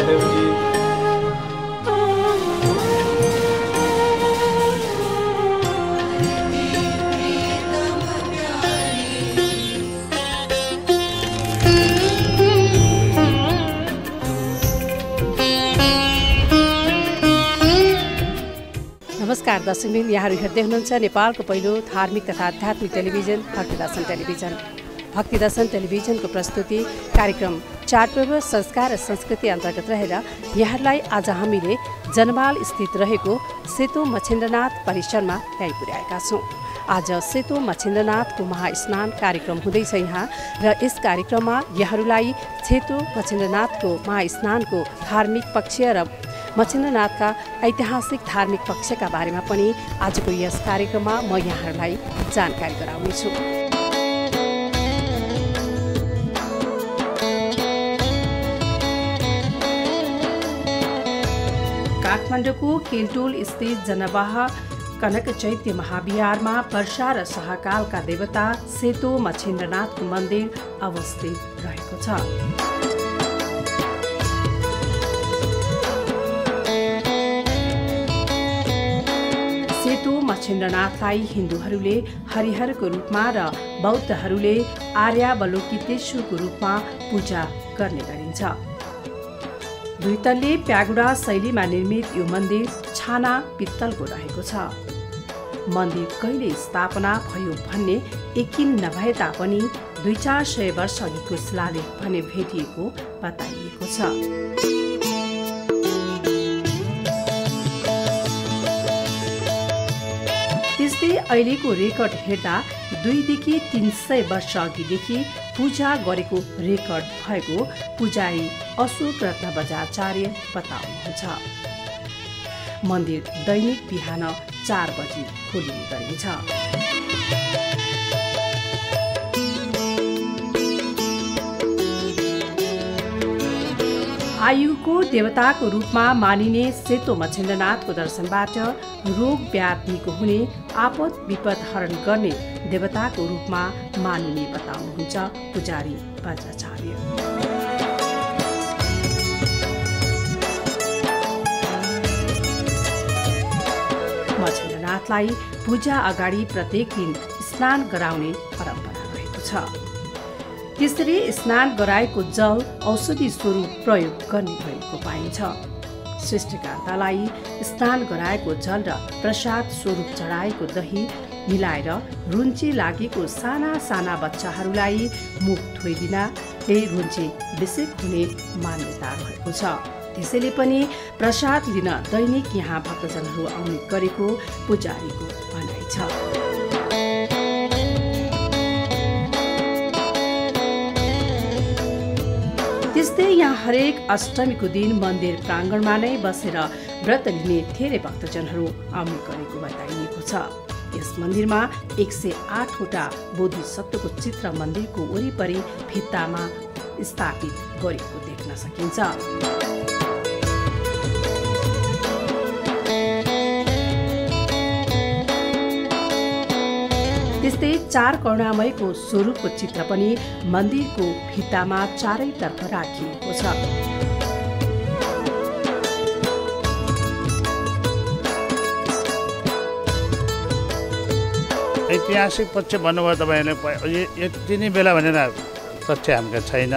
जयदेवजी। नमस्कार दर्शकवृन्द, यहाँहरू हेर्दै हुनुहुन्छ नेपालको पहिलो धार्मिक तथा आध्यात्मिक टेलिभिजन भक्तिदर्शन टेलिभिजन। भक्तिदर्शन टेलिभिजनको प्रस्तुति कार्यक्रम चाडपर्व संस्कार र संस्कृति अन्तर्गत रहेर यहाँहरूलाई आज हामीले जनवाल स्थित रहेको सेतो मच्छिन्द्रनाथ परिसरमा ल्याइ पुर्याएका छौँ। आज सेतो मच्छिन्द्रनाथको महास्नान कार्यक्रम हुँदैछ यहाँ, र यस कार्यक्रममा यहाँहरूलाई सेतो मच्छिन्द्रनाथको महास्नानको धार्मिक पक्ष र मच्छिन्द्रनाथका ऐतिहासिक धार्मिक पक्षका बारेमा पनि आजको यस कार्यक्रममा म यहाँहरूलाई जानकारी गराउनेछु। काठमाडौँको केन्टोल स्थित जनवाह कनक चैत्य महाविहारमा वर्षा र शाहकालका देवता सेतो मच्छिन्द्रनाथको मन्दिर अवस्थित रहेको छ। सेतो मच्छिन्द्रनाथलाई हिन्दूहरूले हरिहरको रूपमा र बौद्धहरूले आर्यावलोकितेश्वरको रूपमा पूजा गर्ने गरिन्छ। दुई तल्ले प्यागुडा शैलीमा निर्मित यो मन्दिर छाना पित्तलको रहेको छ। मन्दिर कहिले स्थापना भयो भन्ने यकिन नभए तापनि 200-400 वर्ष अघिको शिलालेख भने भेटिएको बताइएको छ। त्यस्तै अहिलेको रेकर्ड हेर्दा 200 देखि 300 वर्ष अघिदेखि पूजा गरेको रेकर्ड भएको पुजारी अशोक रत्न बजाचार्य बताउनुहुन्छ। मन्दिर दैनिक बिहान 4 बजी खोलिने गरिन्छ। आयुको देवताको रूपमा मानिने सेतो मच्छिन्द्रनाथको दर्शनबाट रोग व्याधिको हुने आपद विपद हरण गर्ने देवताको रूपमा मानिने बताउनुहुन्छ पुजारी बजाचार्य। मच्छिन्द्रनाथलाई पूजा अगाडि प्रत्येक दिन स्नान गराउने परम्परा रहेको छ। त्यसरी स्नान गराएको जल औषधि स्वरूप प्रयोग गर्ने भएको पाइन्छ। सृष्टिकर्तालाई स्नान गराएको जल र प्रसाद स्वरूप चढाएको दही मिलाएर रुन्ची लागेको साना साना बच्चाहरूलाई मुख धोइदिनाले रुन्ची विषेक हुने मान्यता रहेको छ। त्यसैले पनि प्रसाद लिन दैनिक यहाँ भक्तजनहरू आउने गरेको पुजारीको भनाइ छ। त्यस्तै यहाँ हरेक अष्टमीको दिन मन्दिर प्राङ्गणमा नै बसेर व्रत लिने धेरै भक्तजनहरू आउने गरेको बताइएको छ। यस मन्दिरमा 108वटा बोधिसत्वको चित्र मन्दिरको वरिपरि भित्तामा स्थापित गरेको देख्न सकिन्छ। त्यस्तै 4 करुणामयको स्वरूपको चित्र पनि मन्दिरको भित्तामा चारैतर्फ राखिएको छ। ऐतिहासिक पक्ष भन्नुभयो तपाईँहरूले, यति नै बेला भनेर तथ्य हामीका छैन।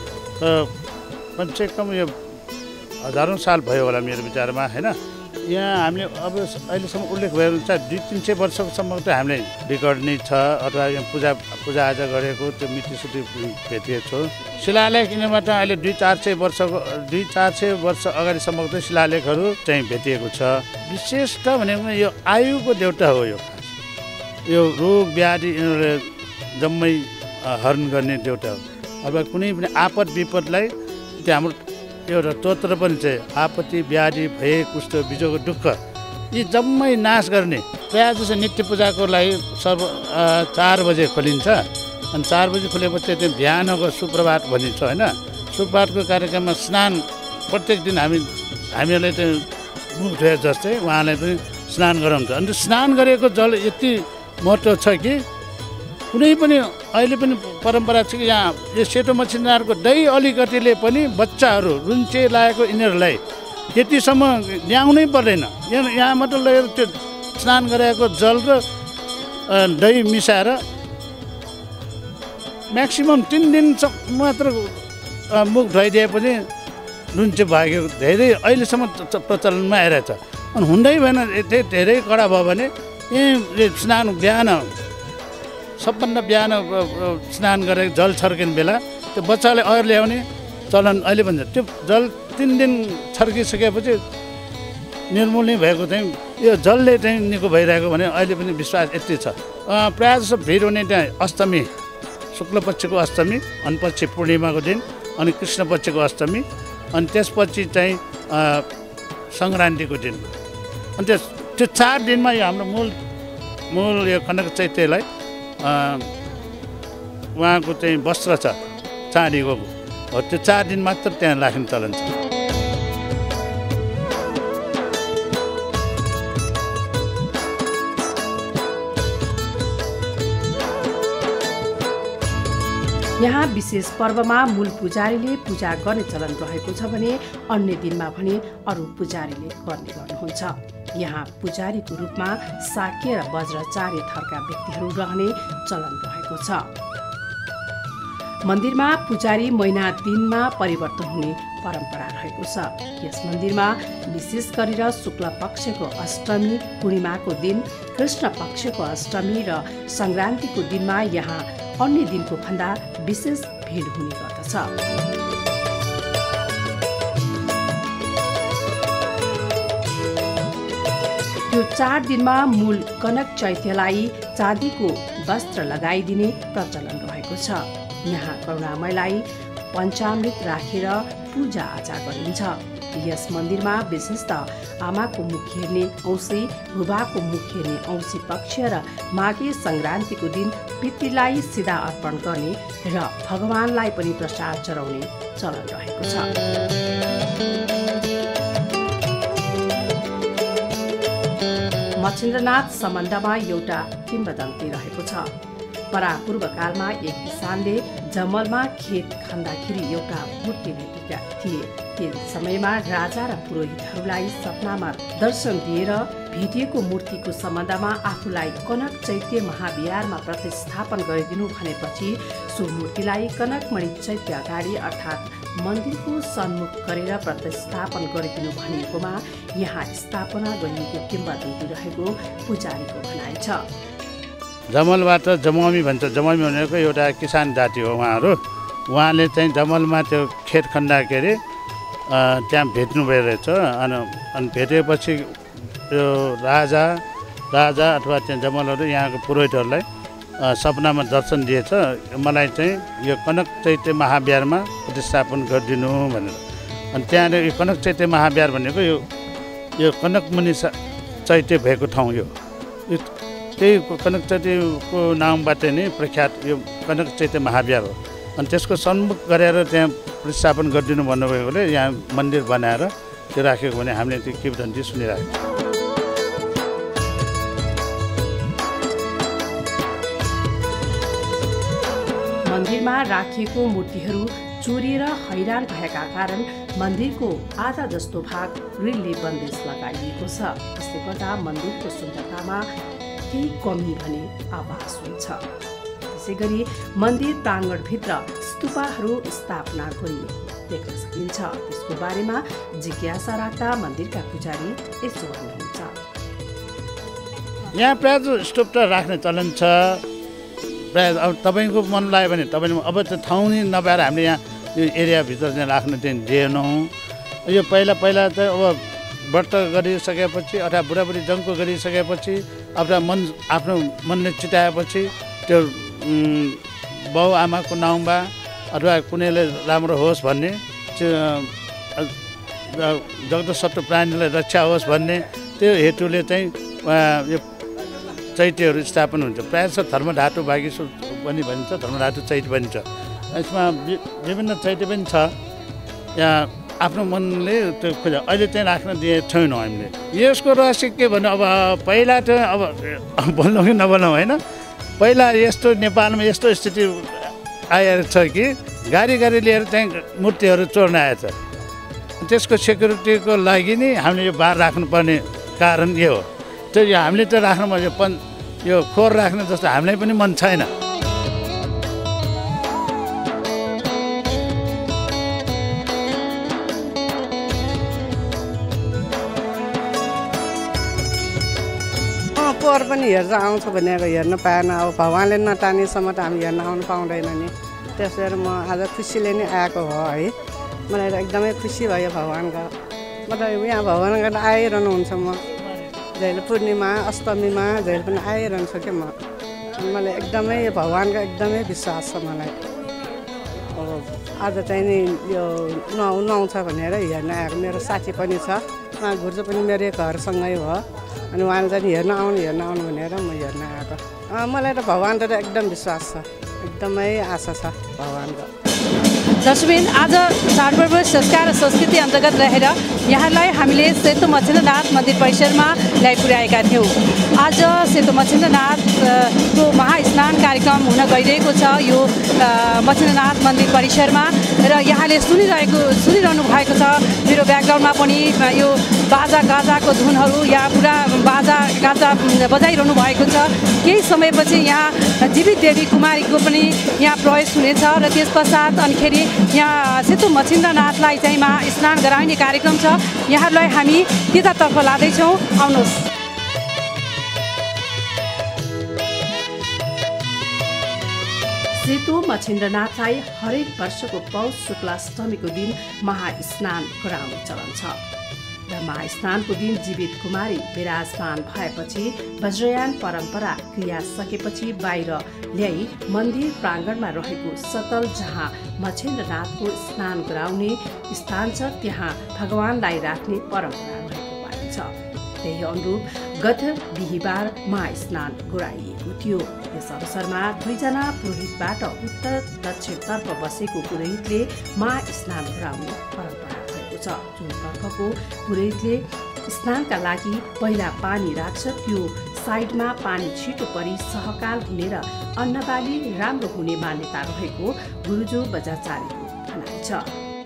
कमसेकम यो हजारौँ साल भयो होला मेरो विचारमा, होइन। यहाँ हामीले अब अहिलेसम्म उल्लेख भयो भने 200-300 वर्षसम्म त हामीले रेकर्ड नै छ, अथवा यहाँ पूजाआजा गरेको त्यो मितिसुति भेटिएको छ। शिलालेख यिनीबाट अहिले 200-400 वर्ष अगाडिसम्मको चाहिँ शिलालेखहरू चाहिँ भेटिएको छ। विशेष त भनेको यो आयुको देउता हो। यो रोग व्याधि यिनीहरूले जम्मै हरण गर्ने देउता हो। अब कुनै पनि आपद विपदलाई त्यो हाम्रो एउटा स्तोत्र पनि छ, आपत्ति व्याधि भय कुष्ठ बिजोको दुःख यी जम्मै नाश गर्ने। प्रायः जस्तो नित्य पूजाको लागि 4 बजे खोलिन्छ, अनि 4 बजे खोलेपछि त्यो बिहानको सुप्रभात भनिन्छ, होइन। सुप्रभातको कार्यक्रममा स्नान प्रत्येक दिन हामीहरूले त्यो मुख धोए जस्तै उहाँलाई पनि स्नान गराउँछ। अनि स्नान गरेको जल यति महत्त्व छ कि कुनै पनि अहिले पनि परम्परा छ कि यहाँ यो सेतो मछिन्द्रहरूको दही अलिकतिले पनि बच्चाहरू रुन्चे लागेको यिनीहरूलाई त्यतिसम्म ल्याउनै पर्दैन। यहाँ मात्र लगेर त्यो स्नान गराएको जल र दही मिसाएर म्याक्सिमम् 3 दिनसम्म मात्र मुख धोइदिए पनि रुन्चे भाग्यो धेरै अहिलेसम्म प्रचलनमा आइरहेछ। अनि हुँदै भएन धेरै कडा भयो भने यहीँ स्नान बिहान सबभन्दा बिहान स्नान गरेर जल छर्किने बेला त्यो बच्चाले अर ल्याउने चलन अहिले भन्छ। त्यो जल 3 दिन छर्किसकेपछि निर्मूल नै भएको चाहिँ यो जलले चाहिँ निको भइरहेको भने अहिले पनि विश्वास यति छ। प्रायः जस्तो भिड हुने त्यहाँ अष्टमी शुक्ल पक्षको अष्टमी अनि पछि पूर्णिमाको दिन अनि कृष्ण पक्षको अष्टमी अनि त्यसपछि चाहिँ सङ्क्रान्तिको दिन अनि त्यो 4 दिनमा यो हाम्रो मूल यो कनक चैत्यलाई उहाँको चाहिँ वस्त्र छ चाँदीको हो त्यो 4 दिन मात्र त्यहाँ राख्ने चलन छ। यहाँ विशेष पर्वमा मूल पुजारीले पूजा गर्ने चलन रहेको छ भने अन्य दिनमा भने अरू पुजारीले गर्ने गर्नुहुन्छ। यहाँ पुजारीको रूपमा शाक्य र वज्राचार्य थरका व्यक्तिहरू रहने चलन रहेको छ। मन्दिरमा पुजारी महिना दिनमा परिवर्तन हुने परम्परा रहेको छ। यस मन्दिरमा विशेष गरेर शुक्ल पक्षको अष्टमी, पूर्णिमाको दिन, कृष्ण पक्षको अष्टमी र सङ्क्रान्तिको दिनमा यहाँ अन्य दिनको भन्दा विशेष भिड हुने गर्दछ। त्यो 4 दिनमा मूल कनक चैत्यलाई चाँदीको वस्त्र लगाइदिने प्रचलन रहेको छ। यहाँ करुणामयलाई पञ्चामृत राखेर पूजा आजा गरिन्छ। यस मन्दिरमा विशेषतः आमाको मुख हेर्ने औँसी, बुबाको मुख हेर्ने औँसी पक्ष र माघे सङ्क्रान्तिको दिन पितृलाई सिधा अर्पण गर्ने र भगवानलाई पनि प्रसाद चढाउने चलन रहेको छ। मच्छिन्द्रनाथ सम्बन्धमा एउटा किम्वदन्ती रहेको छ। परापूर्व कालमा एक किसानले जमलमा खेत खन्दाखेरि एउटा मूर्ति भेटेका थिए। त्यस समयमा राजा र पुरोहितहरूलाई सपनामा दर्शन दिएर भेटिएको मूर्तिको सम्बन्धमा आफूलाई कनक चैत्य महाविहारमा प्रतिस्थापन गरिदिनु भनेपछि सो मूर्तिलाई कनकमणि चैत्य अगाडि अर्थात् मन्दिरको सन्मुख गरेर प्रतिस्थापन गरिदिनु भनिएकोमा यहाँ स्थापना गरिएको किम्वदन्ती रहेको पुजारीको भनाइ छ। जमलबाट जमौमी भन्छ। जमौमी भनेको एउटा किसान जाति हो। उहाँले चाहिँ जमलमा त्यो खेत खन्दाखेरि त्यहाँ भेट्नु भयो रहेछ। अनि भेटेपछि यो राजा अथवा त्यहाँ जमलहरू यहाँको पुरोहितहरूलाई सपनामा दर्शन दिएछ, मलाई चाहिँ यो कनक चैत्य महाविहारमा प्रतिस्थापन गरिदिनु भनेर। अनि त्यहाँनिर यो कनक चैत्य महाविहार भनेको यो कनकमुनि चैत्य भएको ठाउँ यो त्यही कनक चैत्यको नामबाट नै प्रख्यात यो कनक चैत्य महाविहार हो। अनि त्यसको सन्मुख गरेर त्यहाँ प्रतिस्थापन गरिदिनु भन्नुभएकोले यहाँ मन्दिर बनाएर त्यो राखेको भने हामीले त्यो किम्वदन्ती सुनिरहेको छ। मन्दिरमा राखिएको मूर्तिहरू चोरिएर हैरान भएका कारण मन्दिरको आधा जस्तो भाग ग्रिलले बन्देज लगाइएको छ। यसले गर्दा मन्दिरको सुन्दरतामा केही कमी भने आभास हुन्छ। त्यसै गरी मन्दिर प्राङ्गणभित्र स्तूपहरू स्थापना गरिएको देख्न सकिन्छ। त्यसको बारेमा जिज्ञासा राख्दा मन्दिरका पुजारी यसो भन्नुहुन्छ। यहाँ प्रायः स्टोभ त राख्ने चलन छ। प्रायः अब तपाईँको मन लाग्यो भने तपाईँले अब त्यो ठाउँ नै नपाएर हामीले यहाँ यो एरियाभित्र चाहिँ राख्न चाहिँ दिएनौँ। यो पहिला चाहिँ अब व्रत गरिसकेपछि अथवा बुढाबुढी जङ्को गरिसकेपछि आफ्नो मनले चिताएपछि त्यो बाउ आमाको नाउँमा अथवा कुनैले राम्रो होस् भन्ने जगतसत्व प्राणीलाई रक्षा होस् भन्ने त्यो हेतुले चाहिँ यो चैत्यहरू स्थापना हुन्छ। प्रायः जस्तो धर्मधातु भागिसु पनि भनिन्छ, धर्मधातु चैत्य भनिन्छ। यसमा विभिन्न चैत्य पनि छ। यहाँ आफ्नो मनले त्यो खोज अहिले चाहिँ राख्न दिए छैनौँ हामीले। यसको रहस्य के भन्नु, अब पहिला चाहिँ अब बोल्नु कि नबोल्नु होइन, पहिला यस्तो नेपालमा यस्तो स्थिति आएको छ कि गाडी लिएर चाहिँ मूर्तिहरू चोर्न आएछ। त्यसको सेक्युरिटीको लागि नि हामीले यो बार राख्नुपर्ने कारण यो हो। त्यो हामीले त राख्नु यो खोर राख्ने जस्तो हामीलाई पनि मन छैन। पोहोर पनि हेर्छ आउँछ भनेर हेर्न पाएन। अब भगवान्ले नटानेसम्म त हामी हेर्न आउनु पाउँदैन नि। त्यसरी म आज खुसीले नै आएको हो है। मलाई एकदमै खुसी भयो भगवान्को। मतलब यहाँ भगवान्को आइरहनुहुन्छ। म जहिले पूर्णिमा अष्टमीमा जहिले पनि आइरहन्छु क्या म। मलाई एकदमै भगवान्को एकदमै विश्वास छ मलाई। अब आज चाहिँ नि यो नुहाउँछ भनेर हेर्न आएको। मेरो साथी पनि छ, उहाँ घुर्जो पनि मेरो घरसँगै हो। अनि उहाँले चाहिँ हेर्न आउनु भनेर म हेर्न आएको। मलाई त भगवान् त एकदम विश्वास छ, एकदमै आशा छ भगवान्को। दर्शकबिन, आज चाडपर्व संस्कार र संस्कृति अन्तर्गत रहेर यहाँलाई हामीले सेतो मच्छिन्द्रनाथ मन्दिर परिसरमा ल्याइ पुर्याएका थियौँ। आज सेतो मच्छिन्द्रनाथको महास्नान कार्यक्रम हुन गइरहेको छ यो मच्छिन्द्रनाथ मन्दिर परिसरमा। र यहाँले सुनिरहनु भएको छ मेरो ब्याकग्राउन्डमा पनि यो बाजा गाजाको धुनहरू, यहाँ पुरा बाजा गाजा बजाइरहनु भएको छ। केही समयपछि यहाँ जीवित देवी कुमारीको पनि यहाँ प्रवेश हुनेछ। र त्यस पश्चात अनिखेरि यहाँ सेतो मच्छिन्द्रनाथलाई चाहिँ स्नान गराइने कार्यक्रम छ। यहाँहरूलाई हामी त्यतातर्फ लाँदैछौँ, आउनुहोस्। सेतो मच्छिन्द्रनाथलाई हरेक वर्षको पौष शुक्ल अष्टमीको दिन महास्नान गराउने चलन छ। र महास्नानको दिन जीवित कुमारी विराजमान भएपछि वज्रयान परम्परा क्रिया सकेपछि बाहिर ल्याई मन्दिर प्राङ्गणमा रहेको सतल जहाँ मच्छिन्द्रनाथको स्नान गराउने स्थान छ त्यहाँ भगवानलाई राख्ने परम्परा रहेको पाइन्छ। त्यही अनुरूप गत बिहिबार महास्नान गराइएको थियो। यस अवसरमा 2 जना पुरोहितबाट उत्तर दक्षिणतर्फ बसेको पुरोहितले महास्नान गराउने परम्परा रहेको छ। जुन तर्फको पुरोहितले स्नानका लागि पहिला पानी राख्छ त्यो साइडमा पानी छिटो परी सहकाल हुने र अन्नबाली राम्रो हुने मान्यता रहेको गुरुजो बजाचार्यको भनाइ छ।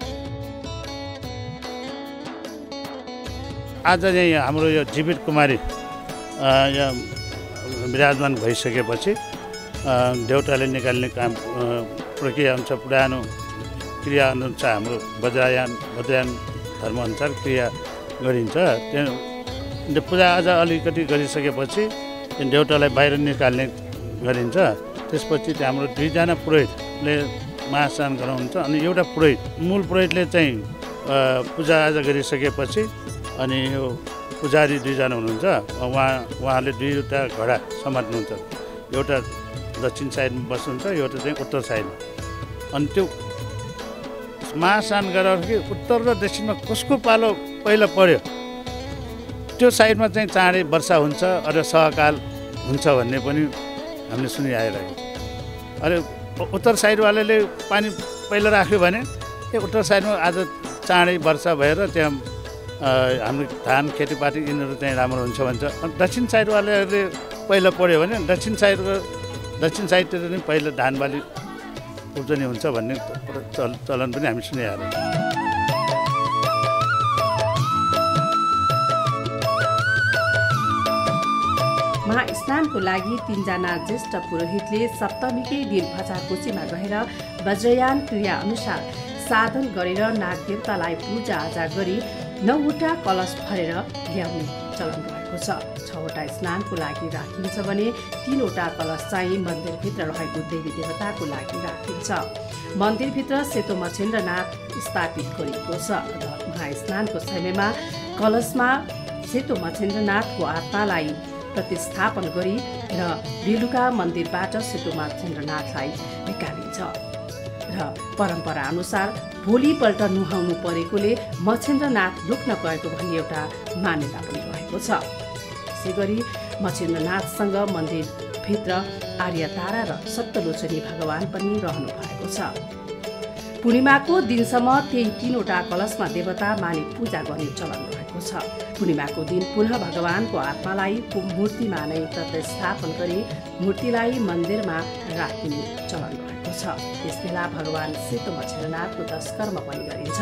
आज चाहिँ हाम्रो यो जीवित कुमारी यहाँ विराजमान भइसकेपछि देउताले निकाल्ने काम प्रक्रिया अनुसार पुरानो क्रिया अनुसार हाम्रो वज्रयान धर्मअनुसार क्रिया गरिन्छ। त्यो पूजाआजा अलिकति गरिसकेपछि देउतालाई बाहिर निकाल्ने गरिन्छ। त्यसपछि हाम्रो 2 जना पुरोहितले महास्नान गराउनुहुन्छ। अनि एउटा पुरोहित मूल पुरोहितले चाहिँ पूजाआजा गरिसकेपछि अनि यो पुजारी 2 जना हुनुहुन्छ। उहाँले 2वटा घडा समात्नुहुन्छ। एउटा दक्षिण साइडमा बस्नुहुन्छ, एउटा चाहिँ उत्तर साइडमा। अनि त्यो महास्नान गरेर कि उत्तर र दक्षिणमा कसको पालो पहिला पर्यो त्यो साइडमा चाहिँ चाँडै वर्षा हुन्छ र सहकाल हुन्छ भन्ने पनि हामीले सुनिआइरहेको छ। अनि उत्तर साइडवालाले पानी पहिला राख्यो भने त्यो उत्तर साइडमा आज चाँडै वर्षा भएर त्यहाँ हाम्रो धान खेतीपाती यिनीहरू चाहिँ राम्रो हुन्छ भन्छ। अनि दक्षिण साइडवालाले पहिला पढ्यो भने दक्षिण साइडतिर नै पहिला धान बाली उब्जनी हुन्छ भन्ने चलन पनि हामी सुनिहाल्यौँ। महास्नानको लागि 3 जना ज्येष्ठ पुरोहितले सप्तमीकै दिन भचाकोसीमा गएर वज्रयान क्रिया अनुसार साधन गरेर नागदेवतालाई पूजाआजा गरी 9वटा कलश भरेर ल्याउने चलन रहेको छ। 6वटा स्नानको लागि राखिन्छ भने 3वटा कलश चाहिँ मन्दिरभित्र रहेको देवी देवताको लागि राखिन्छ। मन्दिरभित्र सेतो मच्छिन्द्रनाथ स्थापित गरिएको छ र महास्नानको समयमा कलशमा सेतो मच्छिन्द्रनाथको आत्मालाई प्रतिस्थापन गरी र बेलुका मन्दिरबाट सेतो मच्छिन्द्रनाथलाई निकालिन्छ। र परम्परा अनुसार भोलिपल्ट नुहाउनु परेकोले मच्छिन्द्रनाथ लुक्न गएको भन्ने एउटा मान्यता पनि रहेको छ। त्यसै गरी मच्छिन्द्रनाथसँग मन्दिरभित्र आर्यतारा र सप्तलोचनी भगवान पनि रहनु भएको छ। पूर्णिमाको दिनसम्म त्यही 3वटा कलशमा देवता मानि पूजा गर्ने चलन रहेको भएको छ। पूर्णिमाको दिन पुनः भगवानको आत्मालाई मूर्तिमा नै प्रतिस्थापन गरी मूर्तिलाई मन्दिरमा राखिने चलन रहेको छ। त्यसबेला भगवान सेतो मच्छरनाथको दशकर्म पनि गरिन्छ।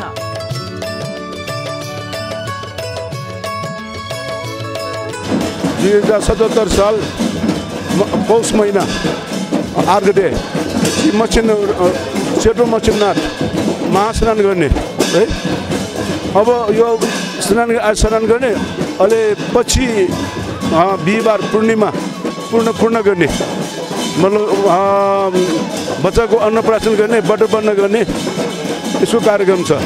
2077 साल पौष महिना आर्गडे सेतो मच्छरनाथ महास्नान गर्ने है। अब यो स्नान गर्ने अहिले पछि बिहिबार पूर्णिमा पूर्ण गर्ने मतलब बच्चाको अन्नप्राशन गर्ने बटबन्न गर्ने यसको कार्यक्रम छ।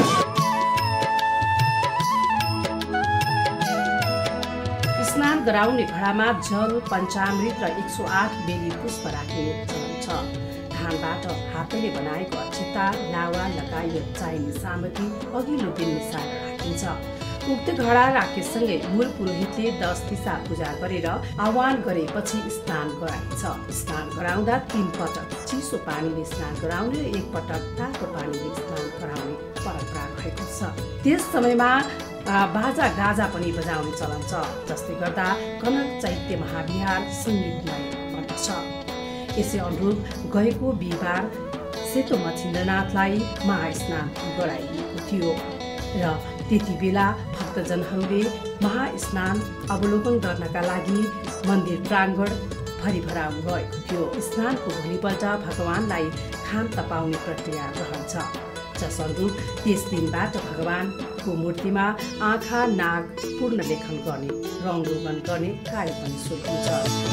स्नान गराउने घडामा जल, पञ्चामृत र 108 बेली पुष्प राखिने चलन छ। धानबाट हातैले बनाएको अक्षता, लावा लगायत चाहिने सामग्री अघिल्लो दिन मिसाएर राखिन्छ। उक्त घडा राखेसँगै मूल पुरोहितले 10 दिशा पूजा गरेर आह्वान गरेपछि स्नान गराइन्छ। स्नान गराउँदा 3 पटक चिसो पानीले स्नान गराउने र 1 पटक तातो पानीले स्नान गराउने परम्परा रहेको छ। त्यस समयमा बाजा गाजा पनि बजाउने चलन छ, जसले गर्दा कनक चैत्य महाविहार सङ्गीतमय बन्दछ। यसै अनुरूप गएको बिहिबार सेतो मच्छिन्द्रनाथलाई महास्नान गराइएको थियो र त्यति बेला भक्तजनहरूले महास्नान अवलोकन गर्नका लागि मन्दिर प्राङ्गण भरिभराउ भएको थियो। स्नानको भोलिपल्ट भगवानलाई खान तपाउने प्रक्रिया रहन्छ, जस अनुरूप त्यस दिनबाट भगवानको मूर्तिमा आँखा, नाक पूर्ण लेखन गर्ने, रङरोगन गर्ने कार्य पनि सुरु हुन्छ।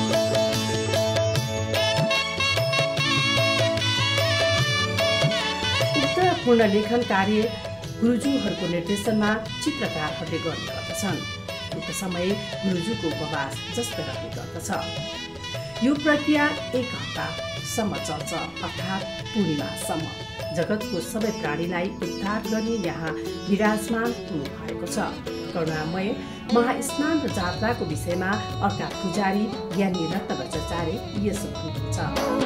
पूर्ण लेखन कार्य गुरुजुहरूको निर्देशनमा चित्रकारहरूले गर्ने गर्दछन्। उक्त समय गुरुजुको उपवास जस्तो रहने गर्दछ। यो प्रक्रिया 1 हप्तासम्म चल्छ, अर्थात् पूर्णिमासम्म। जगतको सबै प्राणीलाई उद्धार गर्ने यहाँ विराजमान हुनु भएको छ। करुणामय महास्नान र जात्राको विषयमा अर्का पुजारी ज्ञानी रत्नवज्राचार्य यसो भन्नुहुन्छ।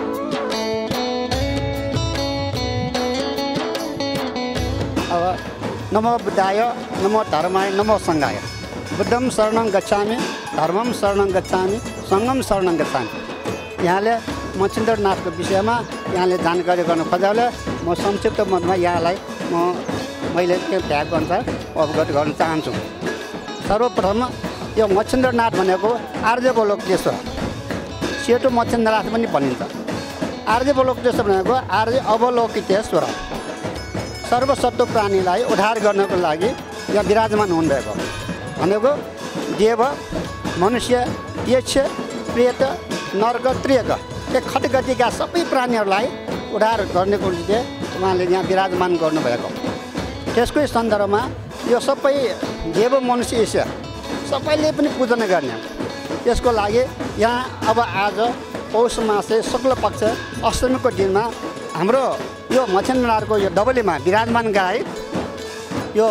नमो बुद्धाय, नमो धर्माय, नमो सङ्घाय। बुद्धम शरणं गच्छामि, धर्मम शरणं गच्छामि, सङ्घम शरणं गच्छामि। यहाँले मच्छिन्द्रनाथको विषयमा यहाँले जानकारी गर्नु खोज्दाले म संक्षिप्त मतमा यहाँलाई मैले त्यो भ्याएको अनुसार अवगत गर्न चाहन्छु। सर्वप्रथम यो मच्छिन्द्रनाथ भनेको आर्यवलोकेश्वर, सेतो मच्छिन्द्रनाथ पनि भनिन्छ। आर्यवलोकेश्वर भनेको आर्य अवलोकितेश्वर, सर्वसत्व प्राणीलाई उद्धार गर्नको लागि यहाँ विराजमान हुनुभएको भनेको देव, मनुष्य, यक्ष, प्रेत, नर्क, त्रियक यो खटगतिका सबै प्राणीहरूलाई उद्धार गर्नको निम्ति उहाँले यहाँ विराजमान गर्नुभएको। त्यसकै सन्दर्भमा यो सबै देव, मनुष्य, ईश्वर सबैले पनि पूजन गर्ने। त्यसको लागि यहाँ अब आज पौष मासे शुक्ल पक्ष अष्टमीको दिनमा हाम्रो यो मच्छिन्द्रनाथको यो डबलीमा विराजमान गराई यो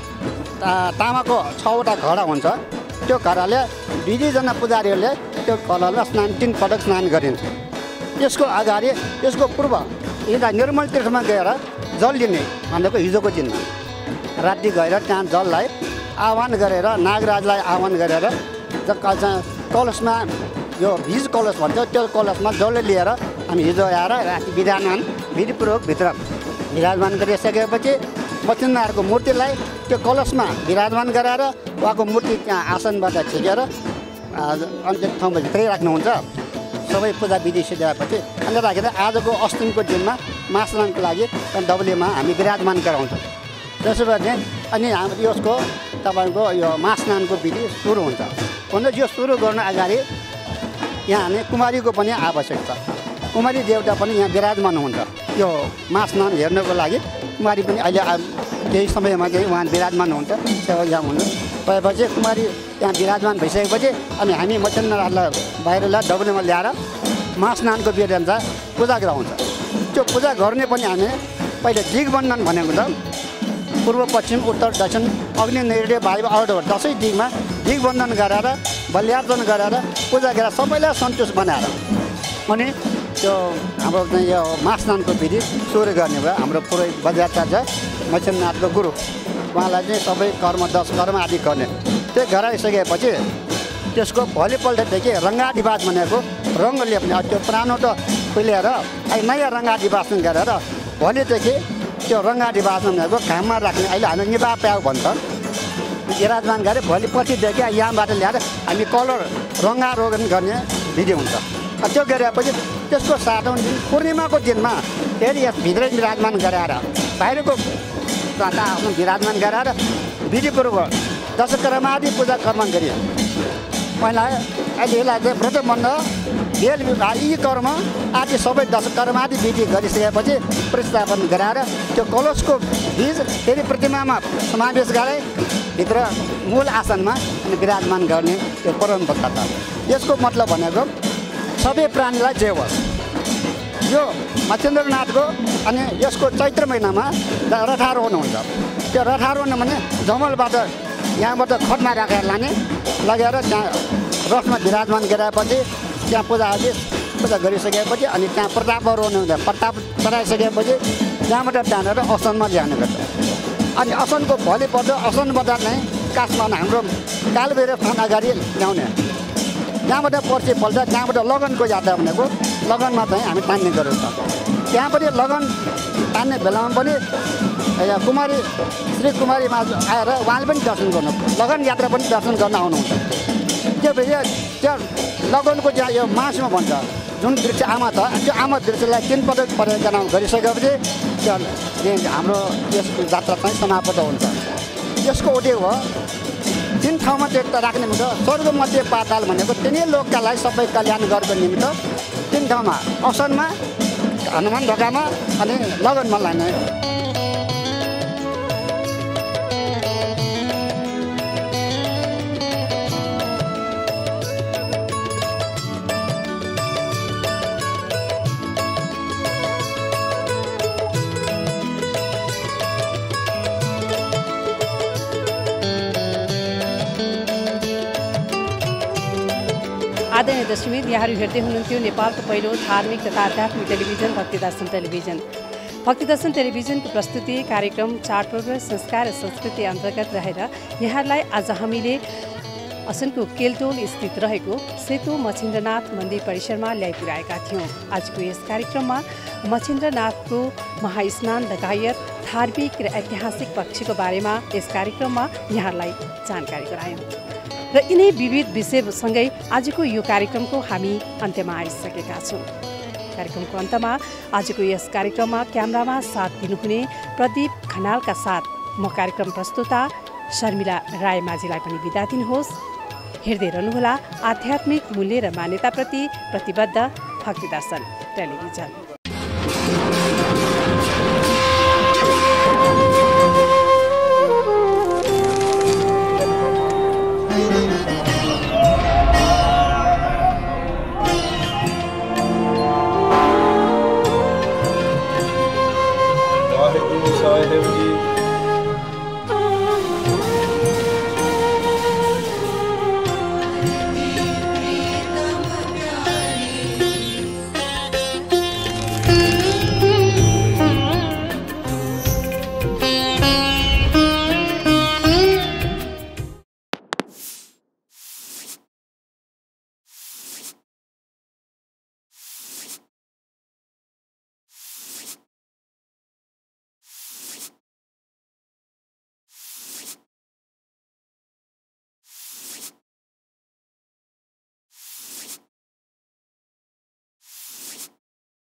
तामाको 6वटा घडा हुन्छ। त्यो घडाले 2-2जना पुजारीहरूले त्यो घडालाई 3 पटक स्नान गरिन्छ। त्यसको अगाडि त्यसको पूर्व यता निर्मल तीर्थमा गएर जल लिने भनेको हिजोको दिनमा राति गएर त्यहाँ जललाई आह्वान गरेर नागराजलाई आह्वान गरेर कलशमा यो भिज कलश भन्छ, त्यो कलशमा जल लिएर हामी हिजो आएर राति विधानमान विधिपूर्वक भित्र विराजमान गरिसकेपछि मच्छिन्द्रनाथको मूर्तिलाई त्यो कलशमा विराजमान गराएर उहाँको मूर्ति त्यहाँ आसनबाट छिकेर अन्तिम ठाउँमा भित्रै राख्नुहुन्छ। सबै पूजा विधि सिद्धाएपछि अनि राखेर आजको अष्टमीको दिनमा महास्नानको लागि डबलीमा हामी विराजमान गराउँछौँ। त्यसो भने अनि हाम्रो यसको तपाईँको यो महास्नानको विधि सुरु हुन्छ। भन्दा यो सुरु गर्न अगाडि यहाँ हामी कुमारीको पनि आवश्यक छ। कुमारी देवता पनि यहाँ विराजमान हुन्छ। यो महास्नान हेर्नको लागि कुमारी पनि अहिले केही समयमा चाहिँ उहाँ विराजमान हुन्छ, सेवा यहाँ हुन्छ। भएपछि कुमारी त्यहाँ विराजमान भइसकेपछि अनि हामी मच्छिन्द्रनाथलाई बाहिरलाई डबलीमा ल्याएर महास्नानको विधि अनुसार पूजा गराउँछ। त्यो पूजा गर्ने पनि हामी पहिले दिग्बन्धन भनेको छ। पूर्व, पश्चिम, उत्तर, दक्षिण, अग्नि, निर्णय, वायु, अवडोर 10 दिगमा दिग्बन्धन गरेर बल्यार्पण गरेर पूजा गरेर सबैलाई सन्तुष्ट बनाएर अनि त्यो हाम्रो चाहिँ यो महास्नानको विधि सुरु गर्ने भयो। हाम्रो पुरोहित वज्राचार्य मच्छिन्द्रनाथको गुरु, उहाँलाई चाहिँ सबै कर्म 10 कर्म आदि गर्ने त्यो गराइसकेपछि त्यसको भोलिपल्टदेखि रङ्गाडिबाज भनेको रङ लेप्ने त्यो पुरानो त खुलेर अहिले नयाँ रङ्गाडिबाज गरेर भोलिदेखि त्यो रङ्गाडिबाज भनेको घाममा राख्ने अहिले हामी निभा प्याउ भन्छ विराजमान गरे भोलि पछिदेखि यहाँबाट ल्याएर हामी कलर रङ्गारोगन गर्ने विधि हुन्छ। त्यो गरेपछि त्यसको 7औं दिन पूर्णिमाको दिनमा फेरि यस भित्रै विराजमान गराएर बाहिरको आफ्नो विराजमान गराएर विधिपूर्वक दशकर्मादि पूजा कर्म गरियो। पहिला अहिलेलाई चाहिँ व्रत बन्ध बेल यी कर्म आदि सबै दशकर्मादि विधि गरिसकेपछि प्रतिस्थापन गराएर त्यो कलशको बीज फेरि प्रतिमामा समावेश गरे भित्र मूल आसनमा अनि विराजमान गर्ने त्यो परम्परा छ। यसको मतलब भनेको सबै प्राणीलाई जे होस् यो मच्छिन्द्रनाथको अनि यसको चैत्र महिनामा रथारोहण हुन्छ। त्यो रथारोहण भने जमलबाट यहाँबाट खटमा राखेर लाने लगेर त्यहाँ रथमा विराजमान गराएपछि त्यहाँ पूजा गरिसकेपछि अनि त्यहाँ प्रतापरोहण हुन्छ। प्रताप चढाइसकेपछि त्यहाँबाट तानेर असनमा ल्याउने गर्छ। अनि असनको भोलिपल्ट असनबाट नै काठमा हाम्रो कालभैरव थान अगाडि ल्याउने त्यहाँबाट पर्सिपल्ट त्यहाँबाट लगनको यात्रा भनेको लगनमा चाहिँ हामी तान्ने गरेको छ। त्यहाँ पनि लगन तान्ने बेलामा पनि कुमारी श्री कुमारीमा आएर उहाँले पनि दर्शन गर्नु लगन यात्रा पनि दर्शन गर्न आउनुहुन्छ। त्यो त्यो लगनको त्यहाँ यो मासुमा भन्छ जुन वृक्ष आमा छ त्यो आमा वृक्षलाई 3 पटक परिक्रमा गरिसकेपछि त्यो हाम्रो यस जात्रा चाहिँ समाप्त हुन्छ। यसको उद्योग हो 3 ठाउँमा त्यो राख्ने हुन्छ। स्वर्ग मध्य पाताल भनेको तिनै लोकका लागि सबै कल्याण गर्नको निमित्त 3 ठाउँमा असनमा हनुमान ढोकामा अनि लगनमा लाने। आदरणीय दर्शकवृन्द, यहाँहरू हेर्दै हुनुहुन्थ्यो नेपालको पहिलो धार्मिक तथा आध्यात्मिक टेलिभिजन भक्तिदर्शन टेलिभिजन। भक्तिदर्शन टेलिभिजनको प्रस्तुति कार्यक्रम चाडपर्व संस्कार र संस्कृति अन्तर्गत रहेर यहाँहरूलाई आज हामीले असनको केलटोल स्थित रहेको सेतो मच्छिन्द्रनाथ मन्दिर परिसरमा ल्याइपुर्याएका थियौँ। आजको यस कार्यक्रममा मच्छिन्द्रनाथको महास्नान लगायत धार्मिक र ऐतिहासिक पक्षको बारेमा यस कार्यक्रममा यहाँहरूलाई जानकारी गरायौँ र यिनै विविध विषयसँगै आजको यो कार्यक्रमको हामी अन्त्यमा आइसकेका छौँ। कार्यक्रमको अन्तमा आजको यस कार्यक्रममा क्यामेरामा साथ दिनुहुने प्रदीप खनालका साथ म कार्यक्रम प्रस्तुता शर्मिला रायमाझीलाई पनि बिदा दिनुहोस्। हेर्दै रहनुहोला आध्यात्मिक मूल्य र मान्यताप्रति प्रतिबद्ध भक्तिदर्शन टेलिभिजन। वाहेगुरु साहिब जी।